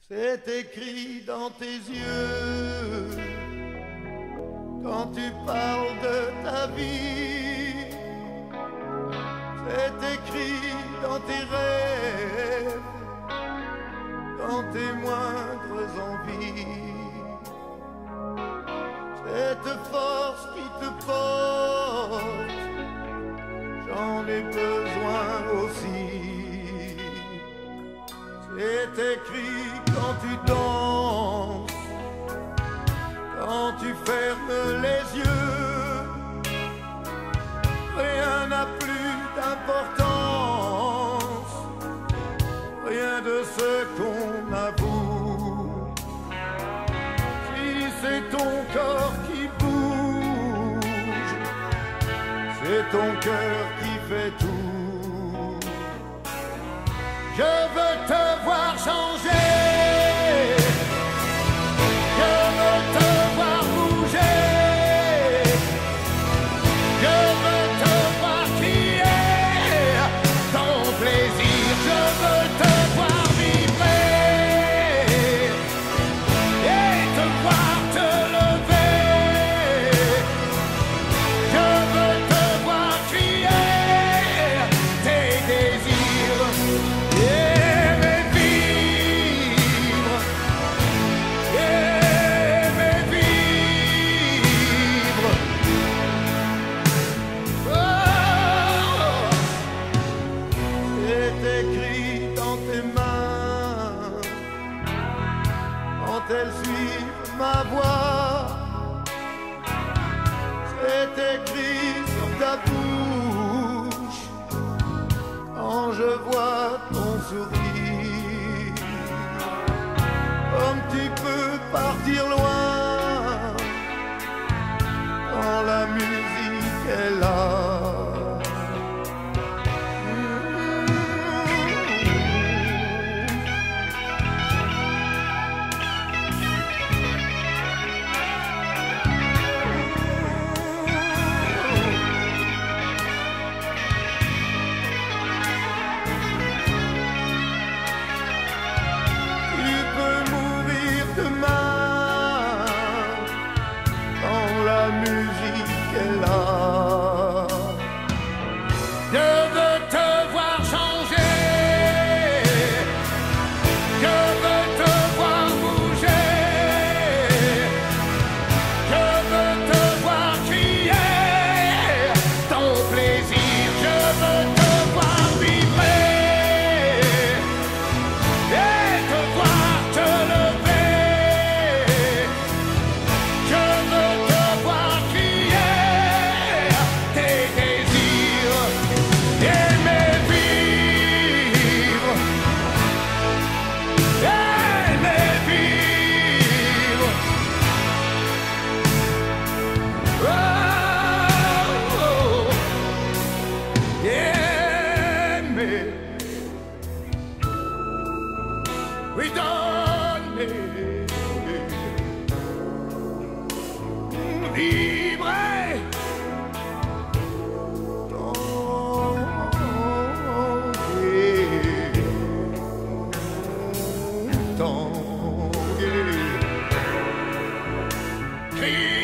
C'est écrit dans tes yeux quand tu parles de ta vie. C'est écrit dans tes rêves, dans tes moindres envies. Cette force qui te porte, j'en ai besoin aussi. C'est écrit quand tu danses, quand tu fermes les yeux. Rien n'a plus d'importance, rien de ce qu'on avoue. Si c'est ton corps qui bouge, c'est ton cœur qui fait tout. Je veux te voir changer, je veux te voir bouger, je veux te voir crier ton plaisir, je veux te voir vibrer et te voir te lever. Je veux te voir crier tes désirs. Écrit dans tes mains, quand elles suivent ma voix, c'est écrit sur ta bouche, quand je vois ton sourire. Comme tu peux partir loin, quand la musique est là. La musique est là. Je veux te voir changer, je veux te voir bouger, je veux te voir crier ton plaisir, je veux te voir vibrer et te voir te lever. Je veux te voir crier tes désirs, aimer vivre, aimer vivre. Oh, oh, aimer, oui, donner, vibrer, tanguer, tanguer, crier.